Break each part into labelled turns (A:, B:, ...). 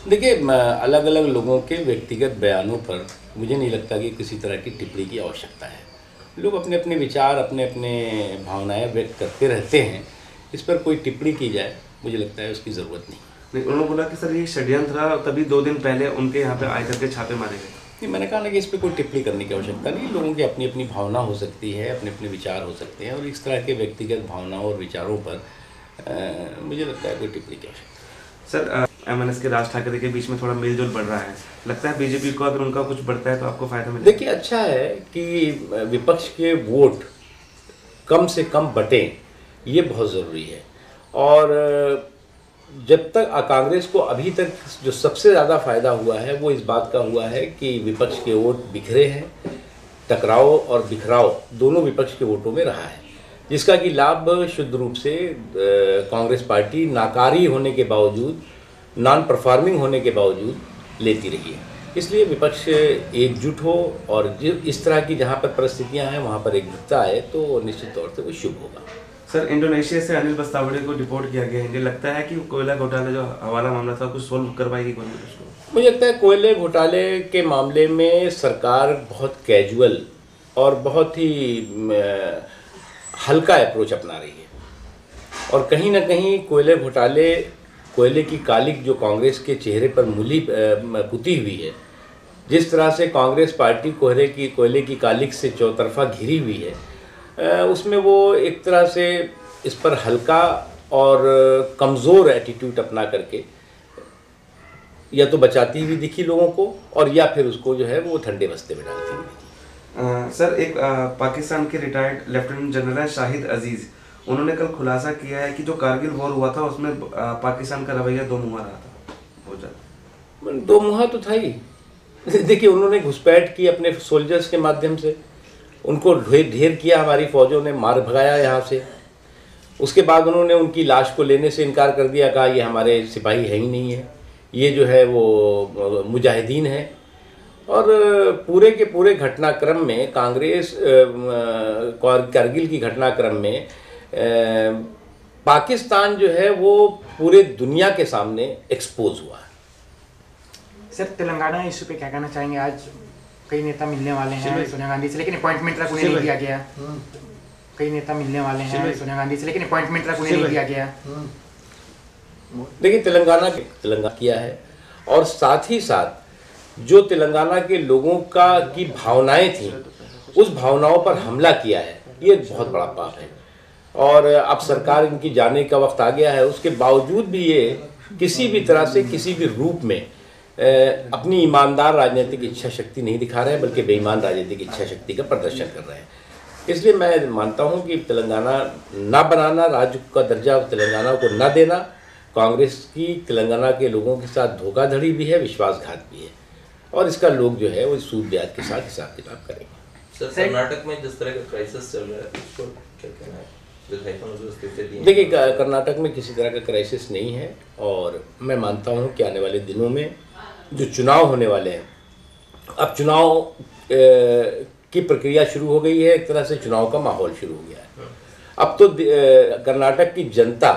A: देखिए, अलग अलग लोगों के व्यक्तिगत बयानों पर मुझे नहीं लगता कि किसी तरह की टिप्पणी की आवश्यकता है। लोग अपने अपने विचार, अपने अपने भावनाएं व्यक्त करते रहते हैं। इस पर कोई टिप्पणी की जाए, मुझे लगता है उसकी ज़रूरत नहीं।
B: नहीं, उन्होंने बोला कि सर ये षड्यंत्र था, तभी 2 दिन पहले उनके यहाँ पे आकर के छापे मारे गए।
A: नहीं, मैंने कहा ना कि इस पर कोई टिप्पणी करने की आवश्यकता नहीं। लोगों की अपनी अपनी भावना हो सकती है, अपने अपने विचार हो सकते हैं, और इस तरह के व्यक्तिगत भावनाओं और विचारों पर मुझे लगता है कोई टिप्पणी की आवश्यकता।
B: सर, एमएनएस के राज ठाकरे के बीच में थोड़ा मेलजोल बढ़ रहा है, लगता है बीजेपी को अगर उनका कुछ बढ़ता है तो आपको फायदा मिलेगा?
A: देखिए, अच्छा है कि विपक्ष के वोट कम से कम बटें, ये बहुत ज़रूरी है। और जब तक कांग्रेस को अभी तक जो सबसे ज़्यादा फायदा हुआ है वो इस बात का हुआ है कि विपक्ष के वोट बिखरे हैं। टकराव और बिखराव दोनों विपक्ष के वोटों में रहा है, जिसका कि लाभ शुद्ध रूप से कांग्रेस पार्टी नाकारी होने के बावजूद, नॉन परफॉर्मिंग होने के बावजूद लेती रही है। इसलिए विपक्ष एकजुट हो और इस तरह की जहाँ पर परिस्थितियाँ हैं वहाँ पर एकजुटता आए तो निश्चित तौर से वो शुभ होगा।
B: सर, इंडोनेशिया से अनिल बस्तावड़े को डिपोर्ट किया गया है, मुझे लगता है कि कोयला घोटाला जो हवाला मामला था कुछ सोल्व कर पाएगी कांग्रेस को?
A: मुझे लगता है कोयले घोटाले के मामले में सरकार बहुत कैजुअल और बहुत ही हल्का अप्रोच अपना रही है। और कहीं ना कहीं कोयले की कालिक जो कांग्रेस के चेहरे पर पुती हुई है, जिस तरह से कांग्रेस पार्टी कोयले की कालिक से चौतरफा घिरी हुई है, उसमें वो एक तरह से इस पर हल्का और कमज़ोर एटीट्यूड अपना करके या तो बचाती हुई दिखी लोगों को, और या फिर उसको जो है वो ठंडे बस्ते में डालती हुई दिखी।
B: सर, एक पाकिस्तान के रिटायर्ड लेफ्टिनेंट जनरल है शाहिद अजीज़, उन्होंने कल खुलासा किया है कि जो कारगिल वॉर हुआ था उसमें पाकिस्तान का रवैया दो मुँहा रहा था। बहुत ज़्यादा
A: दो मुँहा तो था ही। देखिए, उन्होंने घुसपैठ की अपने सोल्जर्स के माध्यम से, उनको ढेर किया, हमारी फ़ौजों ने मार भगाया यहाँ से। उसके बाद उन्होंने उनकी लाश को लेने से इनकार कर दिया, कहा ये हमारे सिपाही है ही नहीं है, ये जो है वो मुजाहिदीन है। और पूरे के पूरे घटनाक्रम में कारगिल की घटनाक्रम में पाकिस्तान जो है वो पूरे दुनिया के सामने एक्सपोज हुआ है।
C: सर, तेलंगाना इशू पे क्या कहना चाहेंगे? आज कई नेता मिलने वाले हैं सोनिया गांधी से, लेकिन अपॉइंटमेंट तक उन्हें नहीं दिया गया। कई नेता मिलने वाले हैं सोनिया गांधी से, लेकिन अपॉइंटमेंट तक उन्हें नहीं दिया गया।
A: देखिए, तेलंगाना किया है, और साथ ही साथ जो तेलंगाना के लोगों की भावनाएं थी, उस भावनाओं पर हमला किया है। ये बहुत बड़ा पाप है, और अब सरकार इनकी जाने का वक्त आ गया है। उसके बावजूद भी ये किसी भी तरह से, किसी भी रूप में अपनी ईमानदार राजनीतिक इच्छा शक्ति नहीं दिखा रहे हैं, बल्कि बेईमान राजनीतिक इच्छा शक्ति का प्रदर्शन कर रहे हैं। इसलिए मैं मानता हूं कि तेलंगाना ना बनाना, राज्य का दर्जा तेलंगाना को ना देना, कांग्रेस की तेलंगाना के लोगों के साथ धोखाधड़ी भी है, विश्वासघात भी है, और इसका लोग जो है वो सूद ब्याज के साथ हिसाब किताब करेंगे।
D: सर, कर्नाटक में जिस तरह का क्राइसिस चल रहा है, उसको क्या कहना है?
A: देखिए, कर्नाटक में किसी तरह का क्राइसिस नहीं है, और मैं मानता हूं कि आने वाले दिनों में जो चुनाव होने वाले हैं, अब चुनाव की प्रक्रिया शुरू हो गई है, एक तरह से चुनाव का माहौल शुरू हो गया है। अब तो कर्नाटक की जनता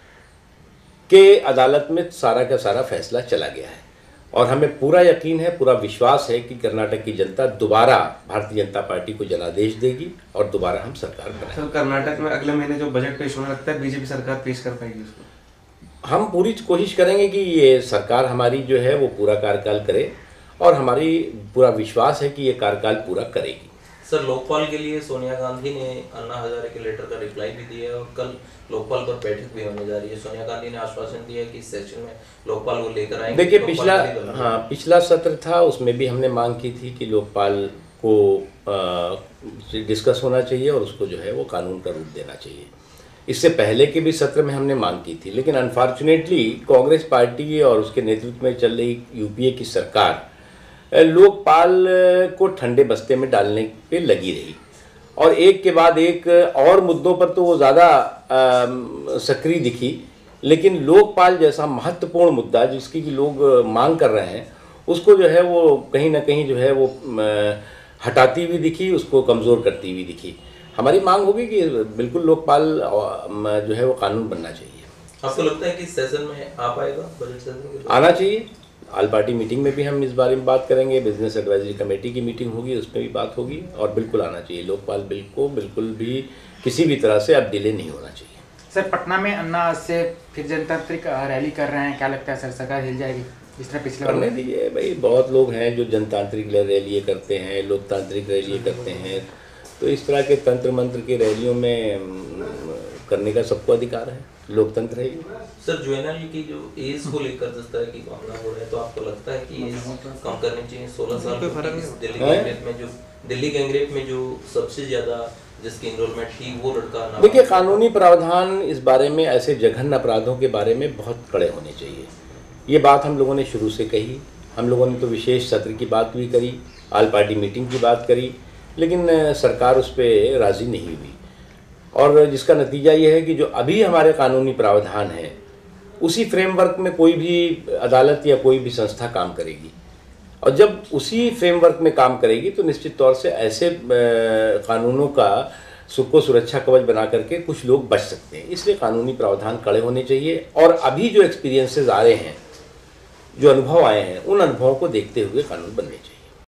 A: के अदालत में सारा का सारा फैसला चला गया है, और हमें पूरा यकीन है, पूरा विश्वास है कि कर्नाटक की जनता दोबारा भारतीय जनता पार्टी को जनादेश देगी और दोबारा हम सरकार बनाएंगे।
B: सर, कर्नाटक में अगले महीने जो बजट पेश होने लगता है, बीजेपी सरकार पेश कर पाएगी उसको?
A: हम पूरी कोशिश करेंगे कि ये सरकार हमारी जो है वो पूरा कार्यकाल करे, और हमारी पूरा विश्वास है कि ये कार्यकाल पूरा करेगी।
D: सर, लोकपाल के लिए सोनिया गांधी ने अन्ना हजारे के लेटर का रिप्लाई भी दिया है, और कल लोकपाल पर बैठक भी होने जा रही है। सोनिया गांधी ने आश्वासन दिया कि इस सेशन में लोकपाल को लेकर आएंगे।
A: देखिए, पिछला सत्र था, उसमें भी हमने मांग की थी कि लोकपाल को डिस्कस होना चाहिए और उसको जो है वो कानून का रूप देना चाहिए। इससे पहले के भी सत्र में हमने मांग की थी, लेकिन अनफॉर्चुनेटली कांग्रेस पार्टी और उसके नेतृत्व में चल रही यूपीए की सरकार लोकपाल को ठंडे बस्ते में डालने पे लगी रही, और एक के बाद एक और मुद्दों पर तो वो ज़्यादा सक्रिय दिखी, लेकिन लोकपाल जैसा महत्वपूर्ण मुद्दा जिसकी कि लोग मांग कर रहे हैं, उसको जो है वो कहीं ना कहीं जो है वो हटाती हुई दिखी, उसको कमज़ोर करती हुई दिखी। हमारी मांग होगी कि बिल्कुल लोकपाल जो है वो कानून बनना चाहिए।
D: आपको लगता है कि सेशन में आ पाएगा? बजट सेशन
A: आना चाहिए, ऑल पार्टी मीटिंग में भी हम इस बारे में बात करेंगे, बिजनेस एडवाइजरी कमेटी की मीटिंग होगी, उसमें भी बात होगी और बिल्कुल आना चाहिए। लोकपाल बिल को बिल्कुल भी किसी भी तरह से अब डिले नहीं होना चाहिए।
C: सर पटना में अन्ना आज से फिर जनतांत्रिक रैली कर रहे हैं, क्या लगता है सर सरकार हिल जाएगी जिस तरह पिछले
A: करने दीजिए भाई, बहुत लोग हैं जो जनतांत्रिक रैलियाँ करते हैं, लोकतांत्रिक रैलियाँ करते हैं, तो इस तरह के तंत्र मंत्र की रैलियों में करने का सबको अधिकार है, लोकतंत्र है ये।
D: सर ज्वेनल की जो एज को लेकर जिस तरह की मामला हो रहा है, तो आपको लगता है कि एज कम करनी चाहिए? 16 साल दिल्ली गैंगरेप में जो सबसे ज्यादा जिसकी इनरोलमेंट थी वो लड़का।
A: देखिए, कानूनी प्रावधान इस बारे में, ऐसे जघन्य अपराधों के बारे में बहुत कड़े होने चाहिए। ये बात हम लोगों ने शुरू से कही, हम लोगों ने तो विशेष सत्र की बात भी करी, ऑल पार्टी मीटिंग की बात करी, लेकिन सरकार उस पर राज़ी नहीं हुई और जिसका नतीजा ये है कि जो अभी हमारे कानूनी प्रावधान हैं उसी फ्रेमवर्क में कोई भी अदालत या कोई भी संस्था काम करेगी और जब उसी फ्रेमवर्क में काम करेगी तो निश्चित तौर से ऐसे कानूनों का को सुरक्षा कवच बना करके कुछ लोग बच सकते हैं। इसलिए कानूनी प्रावधान कड़े होने चाहिए और अभी जो एक्सपीरियंसेस आ रहे हैं, जो अनुभव आए हैं, उन अनुभवों को देखते हुए कानून बनने चाहिए।